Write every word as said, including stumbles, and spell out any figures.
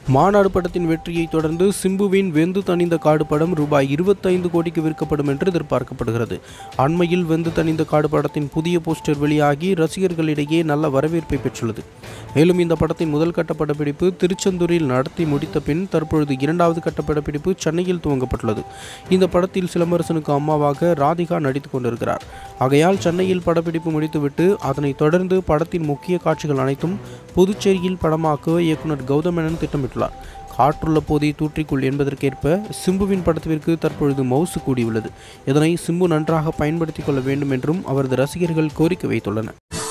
மாநாடு படத்தின் வெற்றியை தொடர்ந்து சிம்புவின் வெந்து தணிந்த காடு படம் ரூபாய் இருபத்தைந்து கோடிக்கு விற்கப்படும் என்று எதிர்பார்க்கப்படுகிறது. அண்மையில் வெந்து தணிந்த காடு படத்தின் புதிய போஸ்டர் வெளியாகி ரசிகர்களிடையே நல்ல வரவேற்பை பெற்றுள்ளது. மேலும் இந்த படத்தின் முதல் கட்ட படப்பிடிப்பு திருச்செந்தூரில் நடத்தி முடித்த பின் தற்பொழுது இரண்டாவது கட்ட படப்பிடிப்பு சென்னையில் துவங்கப்பட்டுள்ளது. இந்த படத்தில் சிலம்பரசனுக்கு அம்மாவாக ராதிகா நடித்துக் கொண்டிருக்கிறார். ஆகையால் சென்னையில் படப்பிடிப்பு முடித்துவிட்டு அதனைத் தொடர்ந்து படத்தின் முக்கிய காட்சிகள் அனைத்தும் புதுச்சேரியில் படமாக்க இயக்குனர் கௌதம் மேனன் திட்டமிட்டுள்ளார். காற்றுள்ள போதை தூற்றிக்குள் என்பதற்கேற்ப சிம்புவின் படத்திற்கு தற்பொழுது மவுசு கூடியுள்ளது. இதனை சிம்பு நன்றாக பயன்படுத்திக் கொள்ள வேண்டும் என்றும் அவரது ரசிகர்கள் கோரிக்கை வைத்துள்ளனர்.